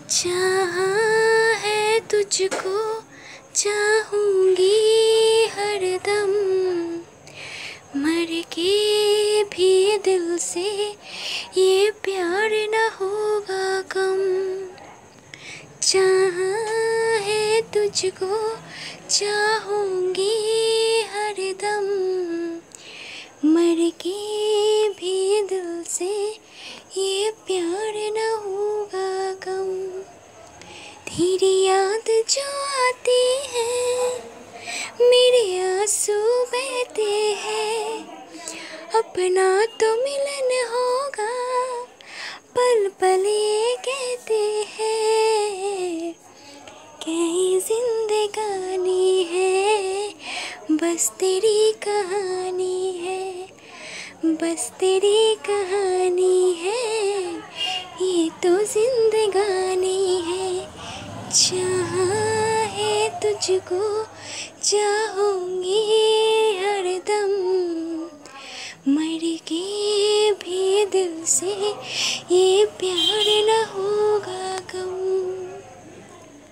चाहा है तुझको, चाहूंगी हरदम, मर के भी दिल से ये प्यार न होगा कम। चाहा है तुझको, चाहूंगी हरदम, मर के भी दिल से ये प्यार न होगा कम। तेरी याद जो आती है, मेरे आंसू बहते हैं। अपना तो मिलन होगा, पल पल ये कहते हैं। कहीं जिंदगानी है, बस तेरी कहानी है, बस तेरी कहानी है, ये तो जिंदगानी है। चाहा है तुझको, चाहूंगी हरदम, मर के भी दिल से ये प्यार न होगा कम।